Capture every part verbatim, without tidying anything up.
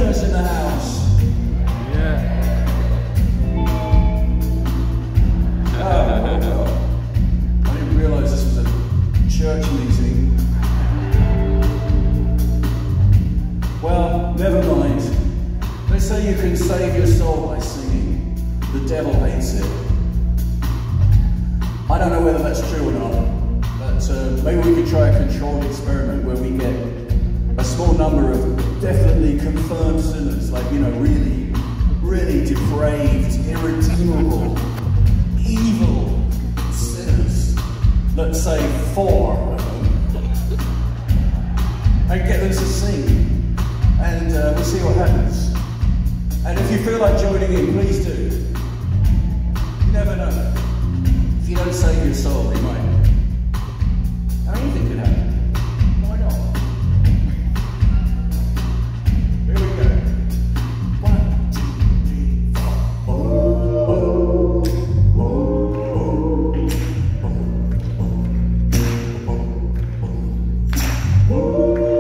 sinners in the house. Yeah. Oh, oh, I didn't realise this was a church meeting. Well, never mind. They say you can save your soul by singing. The devil hates it. I don't know whether that's true or not, but uh, maybe we could try a controlled experiment where we get a small number of definitely confirmed sinners, like, you know, really, really depraved, irredeemable, evil sinners. Let's say four of them. And get them to sing. And uh, we'll see what happens. And if you feel like joining in, please do. You never know. If you don't save your soul, you might. Anything could happen. Why not? Here we go. One, two, three, four. Oh, oh, oh, oh, oh, oh.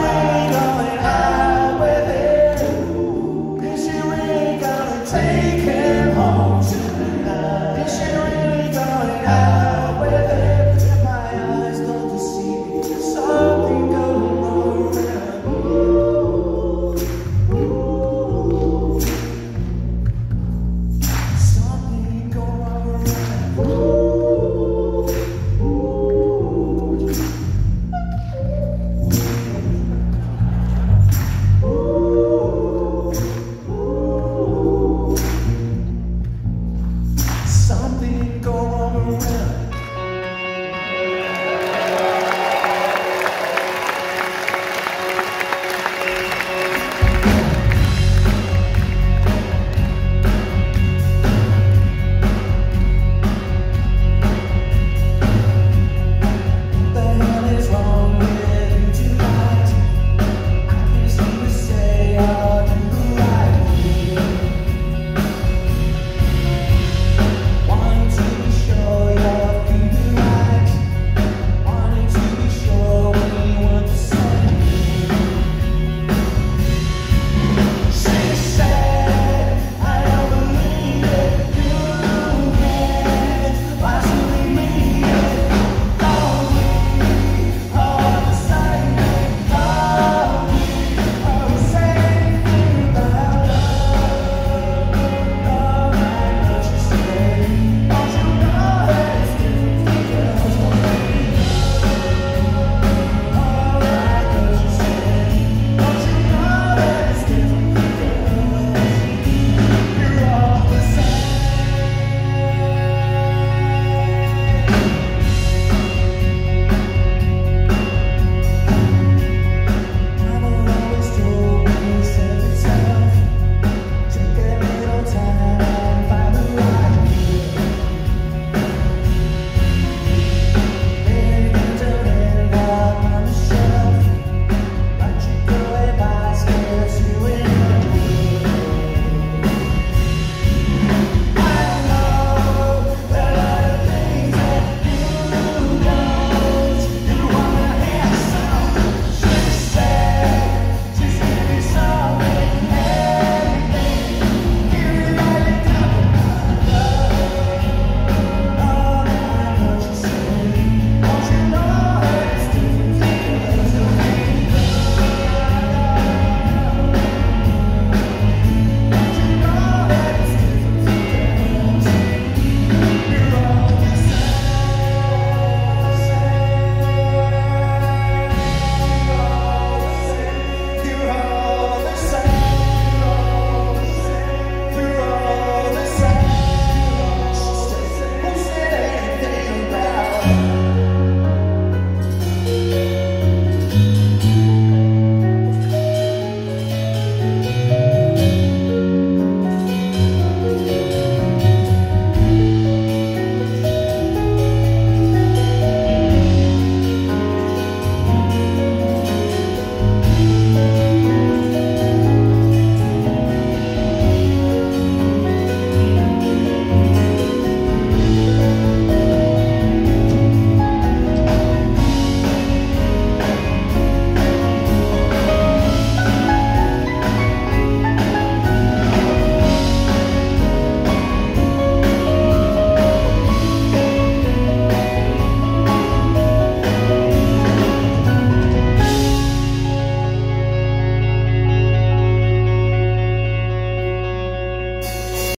Take it.